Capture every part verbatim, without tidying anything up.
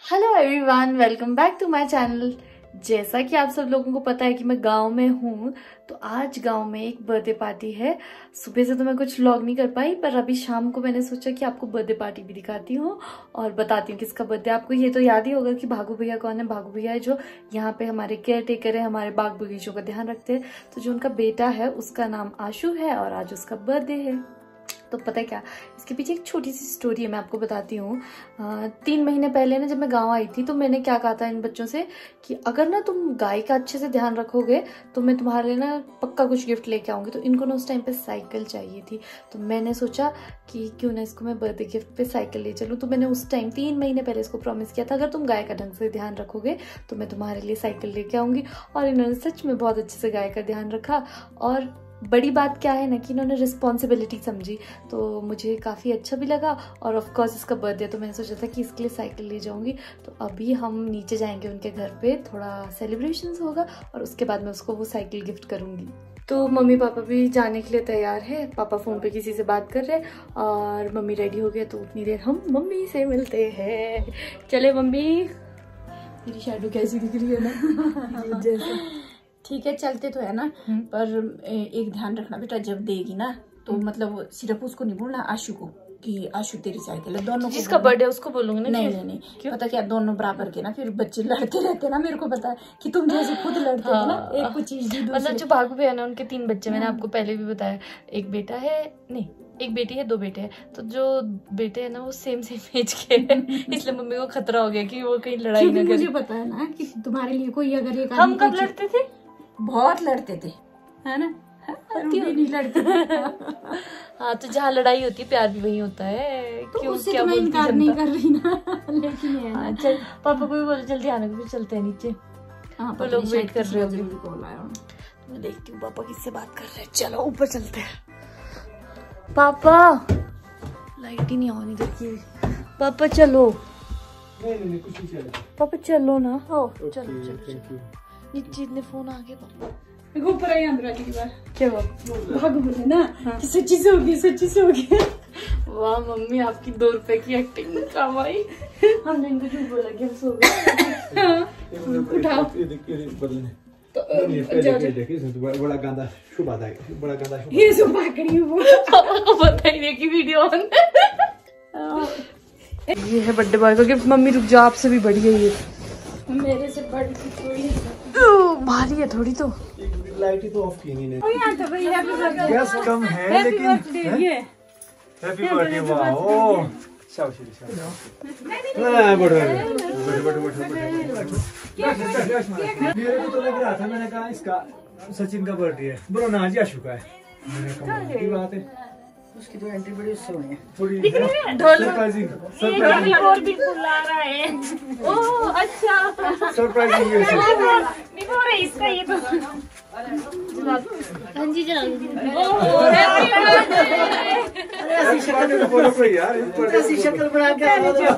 Hello everyone, welcome back to my channel. जैसा कि आप सब लोगों को पता है कि मैं गांव में हूँ, तो आज गांव में एक बर्थडे पार्टी है। सुबह से तो मैं कुछ व्लॉग नहीं कर पाई, पर अभी शाम को मैंने सोचा कि आपको बर्थडे पार्टी भी दिखाती हूँ और बताती हूँ किसका बर्थडे। आपको ये तो याद ही होगा कि भागू भैया कौन है। भागू भैया है जो यहाँ पे हमारे केयर टेकर है, हमारे बाग बगीचों का ध्यान रखते हैं। तो जो उनका बेटा है उसका नाम आशु है और आज उसका बर्थडे है। तो पता है क्या, इसके पीछे एक छोटी सी स्टोरी है, मैं आपको बताती हूँ। तीन महीने पहले ना जब मैं गांव आई थी तो मैंने क्या कहा था इन बच्चों से कि अगर ना तुम गाय का अच्छे से ध्यान रखोगे तो मैं तुम्हारे लिए ना पक्का कुछ गिफ्ट लेके आऊंगी। तो इनको ना उस टाइम पे साइकिल चाहिए थी, तो मैंने सोचा कि क्यों ना इसको मैं बर्थडे गिफ्ट पे साइकिल ले चलूँ। तो मैंने उस टाइम तीन महीने पहले इसको प्रॉमिस किया था अगर तुम गाय का ढंग से ध्यान रखोगे तो मैं तुम्हारे लिए साइकिल लेके आऊंगी। और इन्होंने सच में बहुत अच्छे से गाय का ध्यान रखा। और बड़ी बात क्या है ना कि इन्होंने रिस्पॉन्सिबिलिटी समझी, तो मुझे काफ़ी अच्छा भी लगा। और ऑफ कोर्स इसका बर्थडे, तो मैंने सोचा था कि इसके लिए साइकिल ले जाऊंगी। तो अभी हम नीचे जाएंगे उनके घर पे, थोड़ा सेलिब्रेशंस होगा और उसके बाद मैं उसको वो साइकिल गिफ्ट करूंगी। तो मम्मी पापा भी जाने के लिए तैयार है। पापा फ़ोन पे किसी से बात कर रहे हैं और मम्मी रेडी हो गए, तो उतनी देर हम मम्मी से मिलते हैं। चले मम्मी, मेरी शैडो कैसी दिख रही है ना जैसे। ठीक है, चलते तो है ना, पर एक ध्यान रखना बेटा, जब देगी ना तो मतलब सिर्फ उसको नहीं बोलना, आशु को कि आशु तेरी साइकिल है। दोनों जिसका बर्थडे उसको बोलूंगी ना। नहीं नहीं नहीं, नहीं। पता क्या, दोनों बराबर के ना, फिर बच्चे लड़ते रहते ना। मेरे को पता है कि तुम जैसे खुद लड़ते हाँ, ना, एक को चीज दी। मतलब जो भागू भैया ना, उनके तीन बच्चे, मैंने आपको पहले भी बताया। एक बेटा है, नहीं एक बेटी है, दो बेटे हैं। तो जो बेटे हैं ना वो सेम सेम एज के हैं, इसलिए मम्मी को खतरा हो गया कि वो कहीं लड़ाई ना करे। मुझे पता है ना कि तुम्हारे लिए कोई अगर एक हम कब लड़ते थे, बहुत लड़ते थे, है ना। नहीं लड़ते हाँ, तो जहाँ लड़ाई होती है प्यार भी वही होता है। तो क्यों उससे क्या तो मैं इनकार नहीं कर रही ना लेकिन ये हाँ, चल पापा को भी बोलो जल्दी आने को, चलते हैं नीचे। हाँ, तो लोग वेट कर रहे होंगे। मैं देखती हूँ पापा किससे बात कर रहे हैं। चलो ऊपर चलते हैं। पापा लाइट ही नहीं ऑन इधर की। पापा चलो। नहीं नहीं कुछ नहीं चलेगा। पापा चलो ना। हो चलो चलो चलो। नीचे इतने फोन आ गए पापा। ऊपर आई अंदर की बार क्या वो भागो बोले ना हाँ। कि सच्ची से होगी, सच्ची से होगी। वाह मम्मी, आपकी दो रुपए की एक्टिंग कमाई। हमने इनको झूठ बोला कि हम सो गए। उठाओ बदलने तो बड़ा गंदा शुभ आता है, बड़ा गंदा शुभ। ये सब करी वो पापा को पता ही नहीं कि वीडियो ऑन है। ये है बर्थडे बॉय का गिफ्ट। मम्मी रुक जाओ, आपसे भी बड़ी है ये। मेरे से बड़ी थोड़ी भारी है थोड़ी। तो लाइट ही तो ऑफ की नहीं ने। गैस कम है लेकिन हैप्पी बर्थडे। वाह ओ शाबाश शाबाश। हां बढ़ रहा है, बढ़ बढ़ बढ़। मेरे को तो लग रहा था, मैंने कहा इसका सचिन का बर्थडे है, ब्रो ना जी आशु का है। मैंने कहा की बात है, उसकी तो एंट्री बड़ी उससे हुई है थोड़ी सरप्राइजिंग। सरप्राइजिंग और भी बुला रहा है। ओह अच्छा, सरप्राइजिंग है नहीं हो रहा इसका। ये तो हाँ जी जनाब। Oh happy birthday. अरे ऐसी शक्ल में बोलो कोई यार, ऐसी शक्ल बना के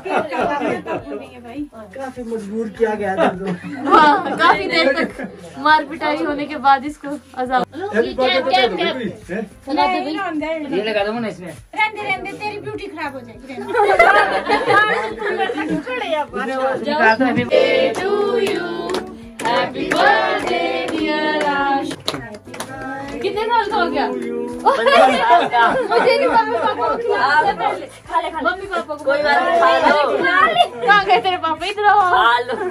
भाई काफी मजबूर किया गया था। हाँ, काफी देर तक मार पिटाई होने के बाद इसको आजाद। हैप्पी बर्थडे ये लगा दो ना इसमें। रहने रहने तेरी ब्यूटी खराब हो जाएगी। Happy birthday dear Ashu. कितने साल का हो गया? मुझे नहीं पता। पापा को खिला दे पहले। खा ले खा ले। मम्मी पापा को कोई बात नहीं, खा लो। कहाँ गए तेरे पापा? इधर आओ। खा लो।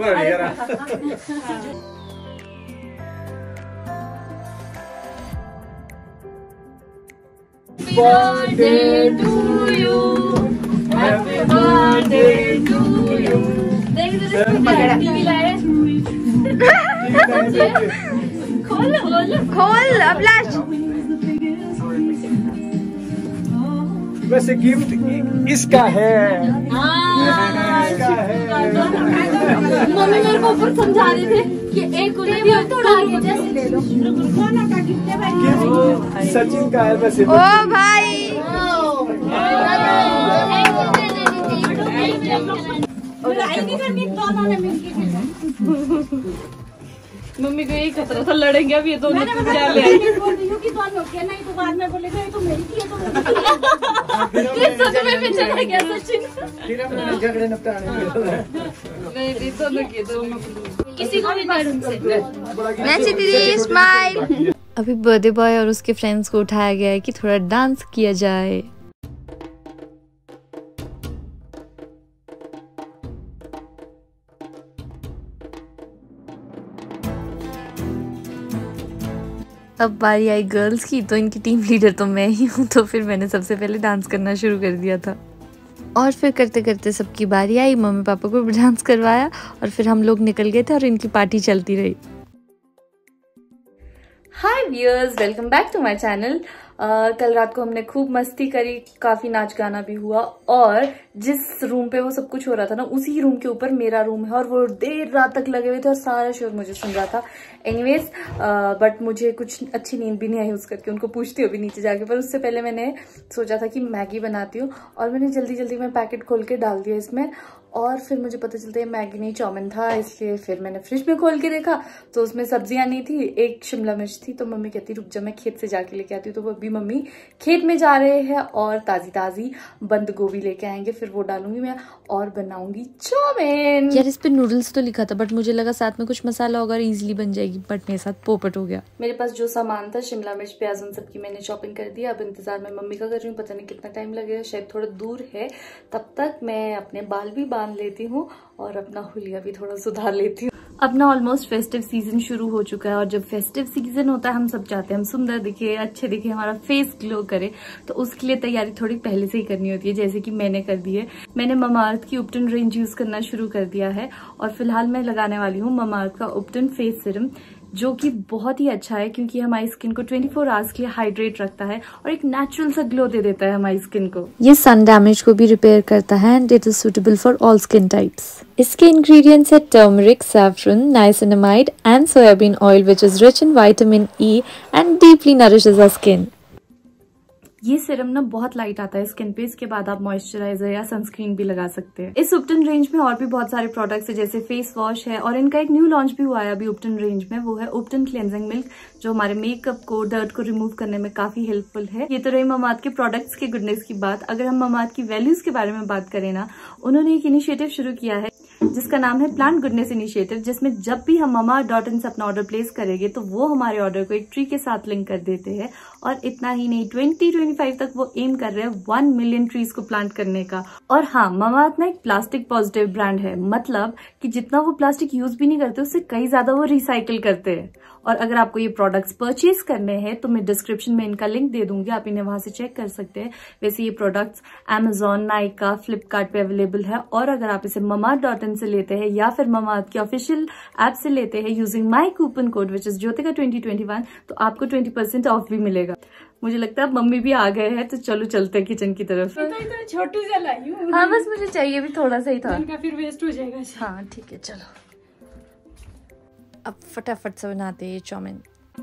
Happy birthday to you. Happy birthday to you. देख दे टीवी लाए। खोल खोल खोल अभिलाष। वैसे गिफ्ट इसका है। मम्मी मेरे को ऊपर समझा रहे थे कि एक उन्हें भी तो जैसे ले लो। गिफ्ट सचिन का है वैसे। ओ भाई मम्मी को यही खतरा था, लड़ेंगे अब ये दोनों। नहीं तो बाद में बोलेगा ये तो मेरी थी, ये तो मेरी थी। झगड़े निपटाने। किसी को भी स्माइल। अभी बर्थडे बॉय और उसके फ्रेंड्स को उठाया गया है कि थोड़ा डांस किया जाए। अब बारी आई गर्ल्स की, तो इनकी टीम लीडर तो मैं ही हूँ, तो फिर मैंने सबसे पहले डांस करना शुरू कर दिया था। और फिर करते करते सबकी बारी आई, मम्मी पापा को भी डांस करवाया और फिर हम लोग निकल गए थे और इनकी पार्टी चलती रही। Hi viewers, welcome back to my channel. कल रात को हमने खूब मस्ती करी, काफी नाच गाना भी हुआ और जिस रूम पे वो सब कुछ हो रहा था ना, उसी रूम के ऊपर मेरा रूम है और वो देर रात तक लगे हुए थे और सारा शोर मुझे सुन रहा था। एनीवेज बट मुझे कुछ अच्छी नींद भी नहीं आई उस करके, उनको पूछती हूँ अभी नीचे जाके। पर उससे पहले मैंने सोचा था कि मैगी बनाती हूँ और मैंने जल्दी जल्दी में पैकेट खोल के डाल दिया इसमें और फिर मुझे पता चलता है मैगी नहीं चाउमीन था, इसलिए फिर मैंने फ्रिज में खोल के देखा तो उसमें सब्जियां नहीं थी, एक शिमला मिर्च थी। तो मम्मी कहती रुक जा मैं खेत से जाके लेके आती हूँ। तो वो अभी मम्मी खेत में जा रहे हैं और ताजी ताजी बंद गोभी लेके आएंगे, फिर वो डालूंगी मैं और बनाऊंगी चाउमीन। यार इस पे नूडल्स तो लिखा था बट मुझे लगा साथ में कुछ मसाला होगा, इजिली बन जाएगी, बट मेरे साथ पोपट हो गया। मेरे पास जो सामान था शिमला मिर्च प्याज उन सबकी मैंने शॉपिंग कर दिया। अब इंतजार मैं मम्मी का कर रही हूँ, पता नहीं कितना टाइम लगेगा, शायद थोड़ा दूर है। तब तक मैं अपने बाल भी बांध लेती हूँ और अपना हुलिया भी थोड़ा सुधार लेती हूँ। अपना ऑलमोस्ट फेस्टिव सीजन शुरू हो चुका है और जब फेस्टिव सीजन होता है हम सब चाहते हैं हम सुंदर दिखे, अच्छे दिखे, हमारा फेस ग्लो करे, तो उसके लिए तैयारी थोड़ी पहले से ही करनी होती है, जैसे कि मैंने कर दी है। मैंने ममाअर्थ की उपटन रेंज यूज करना शुरू कर दिया है और फिलहाल मैं लगाने वाली हूँ ममाअर्थ का उपटन फेस सीरम, जो कि बहुत ही अच्छा है क्योंकि हमारी स्किन को चौबीस आवर्स के लिए हाइड्रेट रखता है और एक नेचुरल सा ग्लो दे देता है हमारी स्किन को। ये सन डैमेज को भी रिपेयर करता है and it is suitable for all skin types. इसके इंग्रेडिएंट्स है turmeric, saffron, niacinamide and soybean oil which is rich in vitamin E and deeply nourishes our skin. ये सीरम ना बहुत लाइट आता है स्किन पे, इसके बाद आप मॉइस्चराइजर या सनस्क्रीन भी लगा सकते हैं। इस उपटन रेंज में और भी बहुत सारे प्रोडक्ट्स है, जैसे फेस वॉश है और इनका एक न्यू लॉन्च भी हुआ है अभी उपटन रेंज में, वो है उपटन क्लेंजिंग मिल्क, जो हमारे मेकअप को, डर्ट को रिमूव करने में काफी हेल्पफुल है। ये तो रही ममाअर्थ के प्रोडक्ट्स के गुडनेस की बात। अगर हम ममाअर्थ की वैल्यूज के बारे में बात करें ना, उन्होंने एक इनिशिएटिव शुरू किया है जिसका नाम है प्लांट गुडनेस इनिशिएटिव, जिसमें जब भी हम ममाअर्थ डॉट इन से अपना ऑर्डर प्लेस करेंगे तो वो हमारे ऑर्डर को एक ट्री के साथ लिंक कर देते हैं। और इतना ही नहीं, ट्वेंटी ट्वेंटी फाइव तक वो एम कर रहे हैं वन मिलियन ट्रीज को प्लांट करने का। और हाँ, ममाअर्थ ना एक प्लास्टिक पॉजिटिव ब्रांड है, मतलब कि जितना वो प्लास्टिक यूज भी नहीं करते उससे कई ज्यादा वो रिसाइकिल करते हैं। और अगर आपको ये प्रोडक्ट्स परचेज करने हैं तो मैं डिस्क्रिप्शन में इनका लिंक दे दूंगी, आप इन्हें वहां से चेक कर सकते हैं। वैसे ये प्रोडक्ट्स अमेजोन, नाइका, फ्लिपकार्ट पे अवेलेबल है और अगर आप इसे ममाअर्थ डॉट इन से लेते हैं या फिर ममाअर्थ के ऑफिशियल ऐप से लेते हैं using my coupon code which is Jyotika twenty twenty one, तो आपको ट्वेंटी परसेंट ऑफ भी मिलेगा। मुझे लगता है मम्मी भी आ गए हैं, तो चलो चलते हैं किचन की तरफ। तो इतना छोटू सा लाई हूं। हाँ बस मुझे चाहिए भी थोड़ा सा ही था, इनका फिर वेस्ट हो जाएगा। हाँ ठीक है, चलो अब फटाफट से बनाते हैं चाउमीन।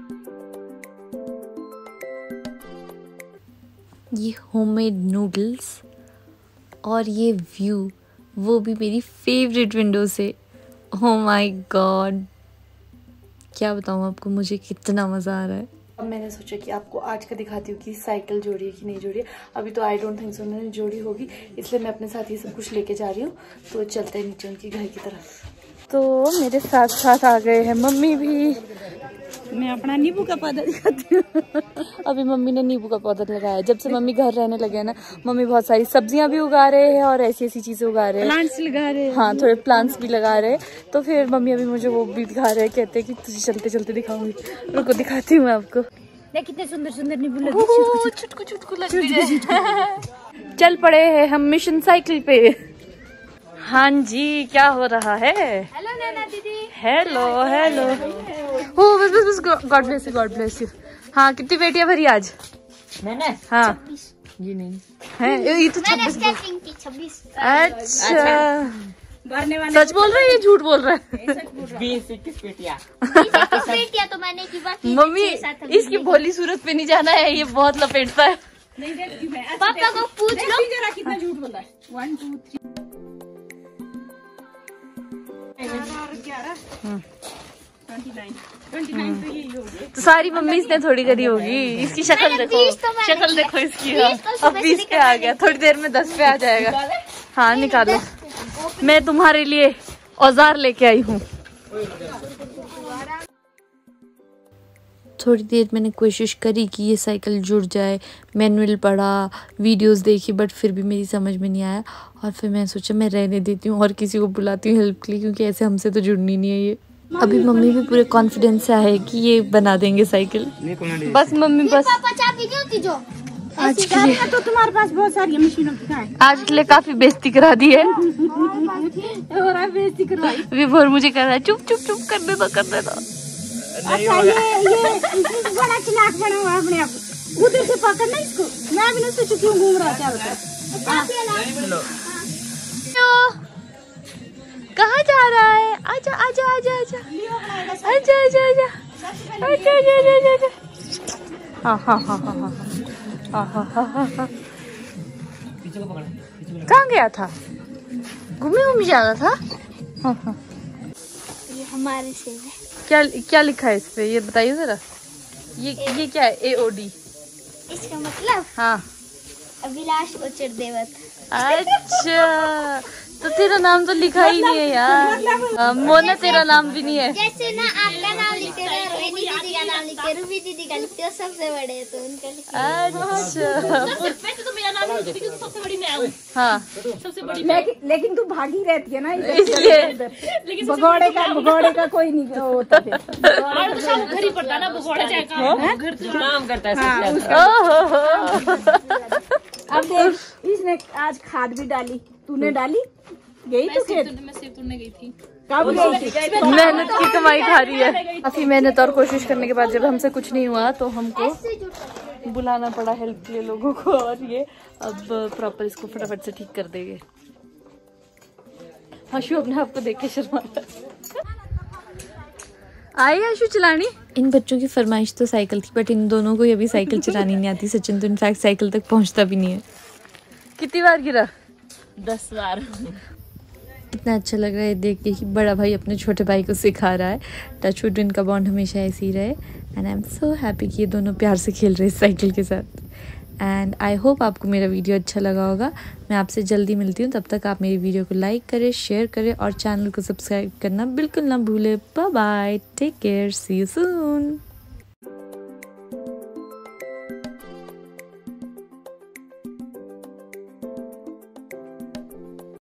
ये होममेड नूडल्स और ये व्यू, वो भी मेरी फेवरेट विंडो से। ओह माय गॉड, क्या बताऊँ आपको, मुझे कितना मज़ा आ रहा है। अब मैंने सोचा कि आपको आज का दिखाती हूँ कि साइकिल जोड़ी है कि नहीं जोड़ी है। अभी तो आई डोंट थिंक सो उन्होंने जोड़ी होगी, इसलिए मैं अपने साथ ये सब कुछ लेके जा रही हूँ। तो चलते हैं नीचे उनकी घर की तरफ। तो मेरे साथ साथ आ गए हैं मम्मी भी। मैं अपना नींबू का पौधा दिखाती हूँ। अभी मम्मी ने नींबू का पौधा लगाया। जब से मम्मी घर रहने लगे हैं ना, मम्मी बहुत सारी सब्जियां भी उगा रहे हैं और ऐसी ऐसी चीजें उगा रहे हैं, प्लांट्स लगा रहे हैं। हाँ, थोड़े प्लांट्स भी लगा रहे हैं। तो फिर मम्मी अभी मुझे वो भी दिखा रहे हैं, कहते हैं कि तुझे चलते चलते दिखाऊंगी। रुको दिखाती हूँ मैं आपको। कितने सुंदर सुंदर नींबू लगे, छुटकू छुटकू लग रही है। चल पड़े हैं हम मिशन साइकिल पे। हाँ जी, क्या हो रहा है? हेलो नैना दीदी। Hello hello. हो बस बस बस, God bless you, God bless you. हाँ, कितनी बेटियां भरी आज मैंने? हाँ ये नहीं है, ये तो छब्बीस। अच्छा, सच बोल रहा है ये झूठ बोल रहा है? बीस इक्कीस बेटियां। बेटियां तो मैंने की बात। मम्मी इसकी भोली सूरत पे नहीं जाना है, ये बहुत लपेटता है। पापा को पूछ लो जरा कितना झूठ बोल रहा है। वन टू थ्री तो सारी मम्मी इसने थोड़ी करी होगी। इसकी शक्ल देखो, शक्ल देखो इसकी। अब बीस पे आ गया, थोड़ी देर में दस पे आ जाएगा। हाँ निकालो, मैं तुम्हारे लिए औजार लेके आई हूँ। थोड़ी देर मैंने कोशिश करी कि ये साइकिल जुड़ जाए, मैनुअल पढ़ा, वीडियोस देखी, बट फिर भी मेरी समझ में नहीं आया। और फिर मैं सोचा मैं रहने देती हूँ और किसी को बुलाती हूँ हेल्प के लिए, क्योंकि ऐसे हमसे तो जुड़नी नहीं है ये। अभी मम्मी भी पूरे कॉन्फिडेंस से है कि ये बना देंगे साइकिल। बस मम्मी बस आज के लिए तो तुम्हारे पास बहुत सारी मशीनों की है। आज के लिए काफी बेइज्जती करा दी है और आप बेइज्जती करवाई। विभोर मुझे कर रहा है चुप चुप चुप कर दे दो कर दे दो। अच्छा ये ये बड़ा चिलाक बना हुआ अपने आप। उधर से पकड़ना इसको। मैं भी नहीं सोचू क्यों घूम रहा चारों तरफ। कहाँ जा रहा है? आजा आजा आजा आजा आजा आजा आजा आजा आजा आजा। हाँ हाँ हाँ हाँ हाँ हाँ हाँ हाँ हाँ हाँ। कहाँ गया था? घूमे घूमे जा रहा था। हाँ हाँ। ये हमारे से है। क्या क्या लिखा है इस पे, ये बताइए जरा। ये ये क्या है? A O D. इसका मतलब हाँ अभिलाष ओचर देवत। अच्छा, तो तेरा नाम तो लिखा ही नहीं है यार। मोना तेरा नाम भी नहीं है। जैसे ना आपका नाम लिखते हैं, रोहिणी दीदी का नाम लिखते हैं, रूबी दीदी का लिखते हो, सबसे बड़े हैं तो उनका लिखते हैं। अच्छा तो मेरा नाम लिखती क्योंकि सबसे बड़ी मैं हूँ। हाँ, सबसे बड़ी लेकिन लेकिन तू भागी रहती है ना इसलिए भगोड़े का भगोड़े का कोई नहीं होता फिर। और सब घर ही पड़ता ना भगोड़ा चाहे काम घर तो काम करता है। अब देख इसने आज खाद भी डाली। तूने डाली? गई तो खेत? मैं सेब तोड़ने गई थी। कब गई थी? मेहनत की कमाई खा रही है। काफी मेहनत और कोशिश करने के बाद जब हमसे कुछ नहीं हुआ तो हमको बुलाना पड़ा हेल्प के लिए लोगों को, और ये अब प्रॉपर इसको फटाफट से ठीक कर देंगे। आशु अपने आप को देख के शर्मा आई। आशु चलानी। इन बच्चों की फरमाइश तो साइकिल थी, बट इन दोनों को ये अभी साइकिल चलानी नहीं आती। सचिन तो इनफैक्ट साइकिल तक पहुंचता भी नहीं है। कितनी बार गिरा? दस बार। कितना अच्छा लग रहा है देख के कि बड़ा भाई अपने छोटे भाई को सिखा रहा है। टचवुड इनका बॉन्ड हमेशा ऐसे ही रहे, and I am so happy कि ये दोनों प्यार से खेल रहे हैं साइकिल के साथ। एंड आई होप आपको मेरा वीडियो अच्छा लगा होगा। मैं आपसे जल्दी मिलती हूँ, तब तक आप मेरी वीडियो को लाइक करें, शेयर करें और चैनल को सब्सक्राइब करना बिल्कुल ना भूलें। Bye bye, take care, see you soon.